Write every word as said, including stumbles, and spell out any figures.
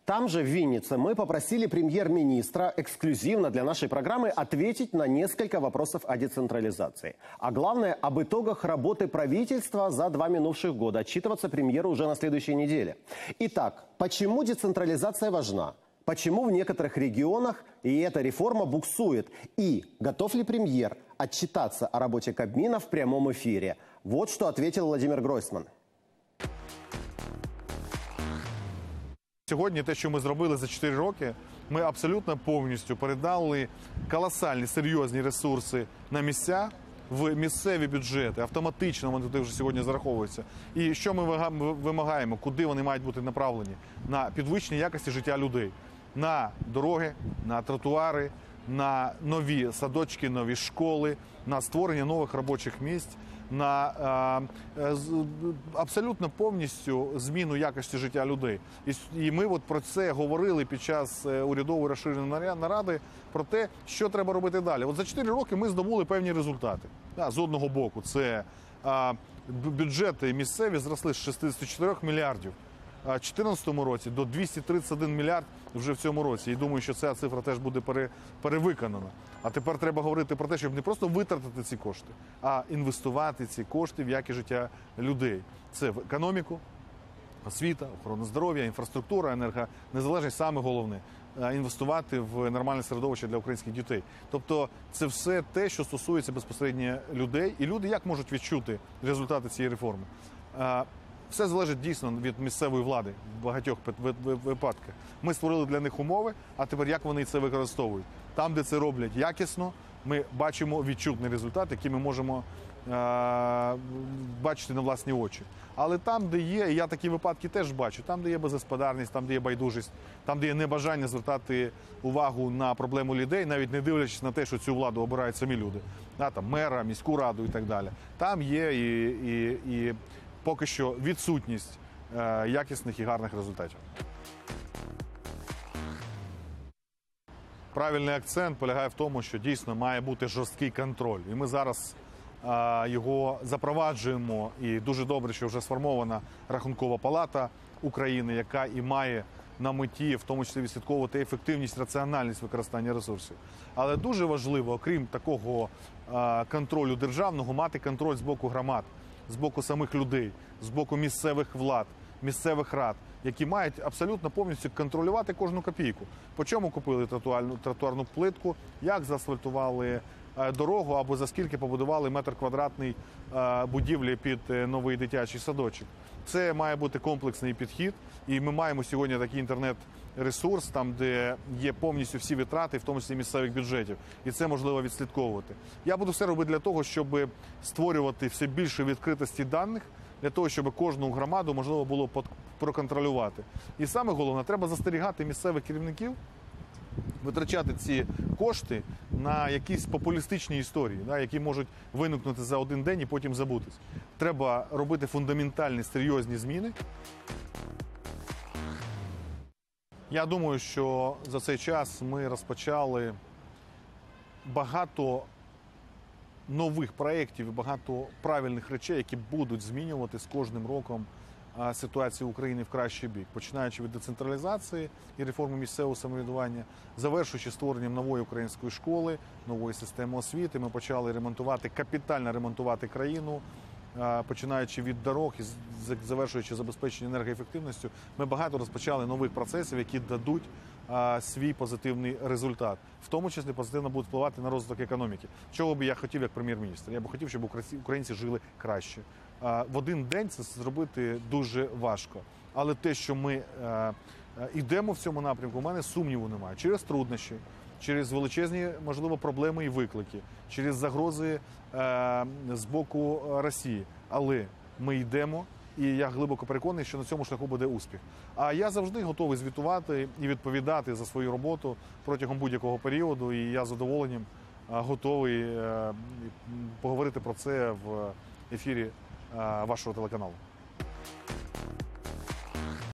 Там же, в Виннице, мы попросили премьер-министра эксклюзивно для нашей программы ответить на несколько вопросов о децентрализации. А главное, об итогах работы правительства за два минувших года. Отчитываться премьеру уже на следующей неделе. Итак, почему децентрализация важна? Почему в некоторых регионах и эта реформа буксует? И готов ли премьер отчитаться о работе Кабмина в прямом эфире? Вот что ответил Владимир Гройсман. Сьогодні те, що ми зробили за чотири роки, ми абсолютно повністю передали колосальні, серйозні ресурси на місця, в місцеві бюджети. Автоматично вони туди вже сьогодні зараховуються. І що ми вимагаємо, куди вони мають бути направлені? На підвищення якості життя людей. На дороги, на тротуари, на нові садочки, нові школи, на створення нових робочих місць, на е, абсолютно повністю зміну якості життя людей. І, і ми от про це говорили під час урядової розширеної наради, про те, що треба робити далі. От за чотири роки ми здобули певні результати. Да, з одного боку, це е, бюджети місцеві зросли з шістдесят чотири мільярдів у дві тисячі чотирнадцятому році до двісті тридцять один мільярд вже в цьому році. І думаю, що ця цифра теж буде пере, перевиконана. А тепер треба говорити про те, щоб не просто витратити ці кошти, а інвестувати ці кошти в якість життя людей. Це в економіку, освіта, охорона здоров'я, інфраструктура, енергонезалежність, саме головне – інвестувати в нормальне середовище для українських дітей. Тобто це все те, що стосується безпосередньо людей. І люди як можуть відчути результати цієї реформи? Все залежить дійсно від місцевої влади в багатьох випадках. Ми створили для них умови, а тепер як вони це використовують? Там, де це роблять якісно, ми бачимо відчутний результат, який ми можемо е бачити на власні очі. Але там, де є, і я такі випадки теж бачу, там, де є безгосподарність, там, де є байдужість, там, де є небажання звертати увагу на проблему людей, навіть не дивлячись на те, що цю владу обирають самі люди, да, там, мера, міську раду і так далі. Там є і, і, і поки що відсутність е якісних і гарних результатів. Правильний акцент полягає в тому, що дійсно має бути жорсткий контроль. І ми зараз а, його запроваджуємо. І дуже добре, що вже сформована Рахункова палата України, яка і має на меті, в тому числі, відслідковувати ефективність, раціональність використання ресурсів. Але дуже важливо, окрім такого а, контролю державного, мати контроль з боку громад, з боку самих людей, з боку місцевих влад, місцевих рад, які мають абсолютно повністю контролювати кожну копійку. По чому купили тротуарну, тротуарну плитку, як заасфальтували е, дорогу або за скільки побудували метр квадратний е, будівлі під е, новий дитячий садочок. Це має бути комплексний підхід, і ми маємо сьогодні такий інтернет-ресурс, там, де є повністю всі витрати, в тому числі місцевих бюджетів, і це можливо відслідковувати. Я буду все робити для того, щоб створювати все більше відкритості даних, для того, щоб кожну громаду можливо було проконтролювати. І саме головне, треба застерігати місцевих керівників витрачати ці кошти на якісь популістичні історії, да, які можуть виникнути за один день і потім забутись. Треба робити фундаментальні, серйозні зміни. Я думаю, що за цей час ми розпочали багато нових проєктів і багато правильних речей, які будуть змінювати з кожним роком ситуацію України в кращий бік, починаючи від децентралізації і реформи місцевого самоврядування, завершуючи створенням нової української школи, нової системи освіти. Ми почали ремонтувати, капітально ремонтувати країну, починаючи від дорог і завершуючи забезпечення енергоефективністю. Ми багато розпочали нових процесів, які дадуть а, свій позитивний результат. В тому числі позитивно будуть впливати на розвиток економіки. Чого би я хотів як прем'єр-міністр? Я б хотів, щоб українці жили краще. А, в один день це зробити дуже важко. Але те, що ми а, йдемо в цьому напрямку, у мене сумніву немає. Через труднощі, через величезні, можливо, проблеми і виклики, через загрози е, з боку Росії. Але ми йдемо, і я глибоко переконаний, що на цьому шляху буде успіх. А я завжди готовий звітувати і відповідати за свою роботу протягом будь-якого періоду, і я з задоволенням е, готовий е, поговорити про це в ефірі е, вашого телеканалу.